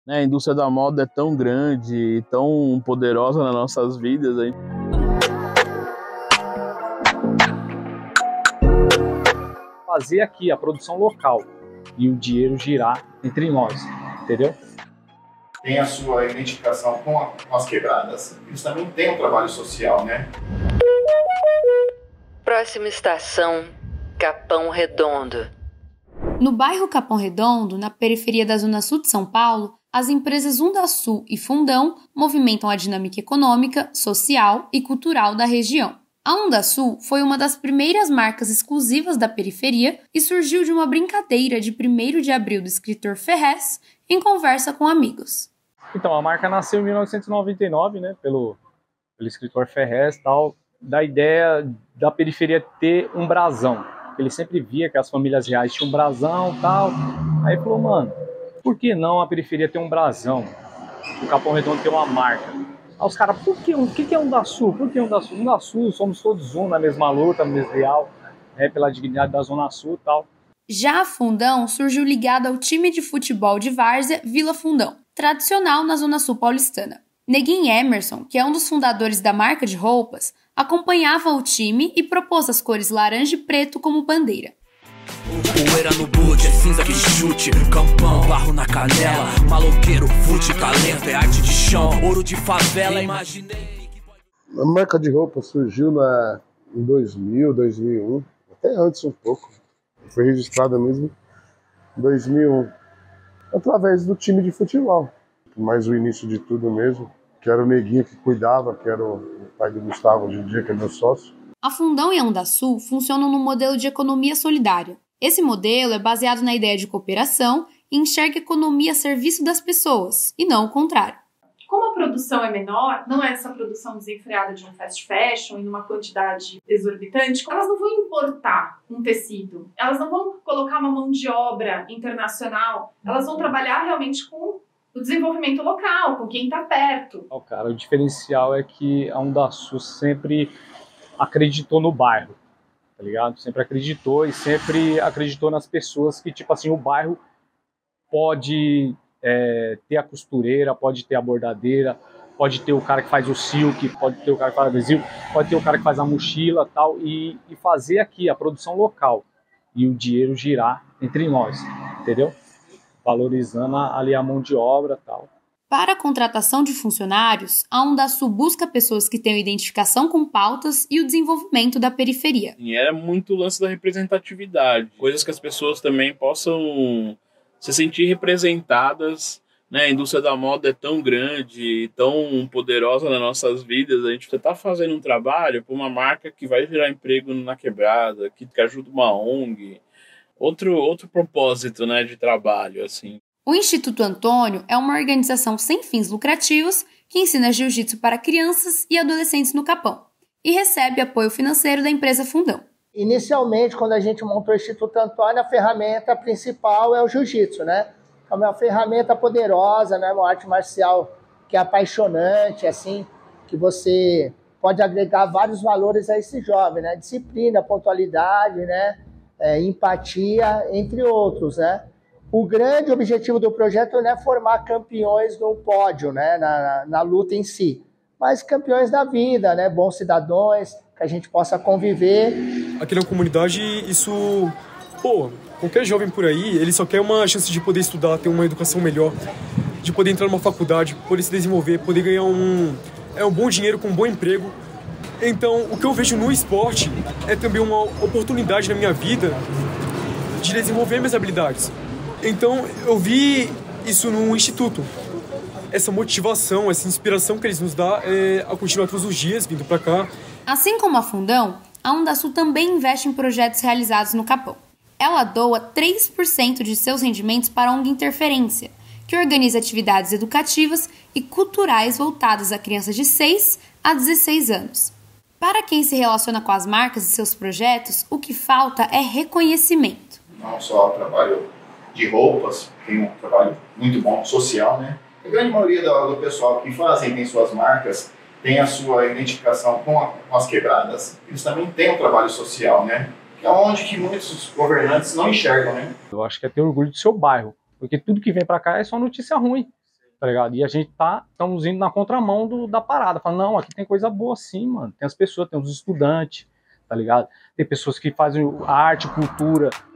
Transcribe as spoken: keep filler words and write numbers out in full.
né? A indústria da moda é tão grande e tão poderosa nas nossas vidas. Hein? Fazer aqui a produção local e o dinheiro girar entre nós, entendeu? Tem a sua identificação com, a, com as quebradas, eles também têm um trabalho social, né? Próxima estação, Capão Redondo. No bairro Capão Redondo, na periferia da Zona Sul de São Paulo, as empresas Undasul e Fundão movimentam a dinâmica econômica, social e cultural da região. A Undasul foi uma das primeiras marcas exclusivas da periferia e surgiu de uma brincadeira de primeiro de abril do escritor Ferrez em conversa com amigos. Então, a marca nasceu em mil novecentos e noventa e nove, né, pelo, pelo escritor Ferrez, tal, da ideia da periferia ter um brasão. Ele sempre via que as famílias reais tinham um brasão e tal. Aí falou, mano, por que não a periferia ter um brasão? O Capão Redondo tem uma marca. Aí os caras, por que, o que é Undasul? Por que Undasul? Undasul, somos todos um na mesma luta, no mesmo ideal, né, pela dignidade da Zona Sul e tal. Já a Fundão surgiu ligada ao time de futebol de várzea Vila Fundão, tradicional na Zona Sul paulistana. Neguinho Emerson, que é um dos fundadores da marca de roupas, acompanhava o time e propôs as cores laranja e preto como bandeira. Poeira no boot, é cinza que chute, campão, barro na canela, maloqueiro, fute, talento, é arte de chão, ouro de favela, imaginei. A marca de roupa surgiu na, em dois mil, dois mil e um, até antes um pouco, foi registrada mesmo em dois mil e um, através do time de futebol, mas o início de tudo mesmo, que era o Neguinho que cuidava, que era o pai do Gustavo hoje em dia, que é meu sócio. A Fundão e a Undasul funcionam no modelo de economia solidária. Esse modelo é baseado na ideia de cooperação e enxerga a economia a serviço das pessoas, e não o contrário. Como a produção é menor, não é essa produção desenfreada de um fast fashion em uma quantidade exorbitante, elas não vão importar um tecido, elas não vão colocar uma mão de obra internacional, elas vão trabalhar realmente com o desenvolvimento local, com quem está perto. Oh, cara, o diferencial é que a Undasul sempre acreditou no bairro, tá ligado? Sempre acreditou e sempre acreditou nas pessoas que, tipo assim, o bairro pode é, ter a costureira, pode ter a bordadeira, pode ter o cara que faz o silk, pode ter o cara que faz o adesivo, pode ter o cara que faz a mochila tal, e, e fazer aqui a produção local e o dinheiro girar entre nós, entendeu? Valorizando ali a mão de obra e tal. Para a contratação de funcionários, a Undasul busca pessoas que tenham identificação com pautas e o desenvolvimento da periferia. E era muito o lance da representatividade, coisas que as pessoas também possam se sentir representadas, né? A indústria da moda é tão grande, tão poderosa nas nossas vidas, a gente está fazendo um trabalho para uma marca que vai gerar emprego na quebrada, que, que ajuda uma O N G, outro, outro propósito, né, de trabalho, assim. O Instituto Antônio é uma organização sem fins lucrativos que ensina jiu-jitsu para crianças e adolescentes no Capão e recebe apoio financeiro da empresa Fundão. Inicialmente, quando a gente montou o Instituto Antônio, a ferramenta principal é o jiu-jitsu, né? É uma ferramenta poderosa, né? Uma arte marcial que é apaixonante, assim, que você pode agregar vários valores a esse jovem, né? Disciplina, pontualidade, né? É, empatia, entre outros, né? O grande objetivo do projeto não é formar campeões no pódio, né? Na, na, na luta em si, mas campeões da vida, né? Bons cidadãos, que a gente possa conviver. Aqui na comunidade, isso... Pô, qualquer jovem por aí, ele só quer uma chance de poder estudar, ter uma educação melhor, de poder entrar numa faculdade, poder se desenvolver, poder ganhar um, é, um bom dinheiro com um bom emprego. Então, o que eu vejo no esporte é também uma oportunidade na minha vida de desenvolver minhas habilidades. Então, eu vi isso no Instituto. Essa motivação, essa inspiração que eles nos dão é, a continuar todos os dias, vindo para cá. Assim como a Fundão, a Undasul também investe em projetos realizados no Capão. Ela doa três por cento de seus rendimentos para a O N G Interferência, que organiza atividades educativas e culturais voltadas a crianças de seis a dezesseis anos. Para quem se relaciona com as marcas e seus projetos, o que falta é reconhecimento. Não só o trabalho de roupas, tem um trabalho muito bom social, né? A grande maioria do, do pessoal que fazem, tem suas marcas, tem a sua identificação com, a, com as quebradas, eles também têm um trabalho social, né? Que é onde que muitos governantes não enxergam, né? Eu acho que é ter orgulho do seu bairro, porque tudo que vem para cá é só notícia ruim. tá ligado? E a gente tá, estamos indo na contramão do, da parada, falando, não, aqui tem coisa boa sim, mano, tem as pessoas, tem os estudantes, tá ligado? Tem pessoas que fazem arte, cultura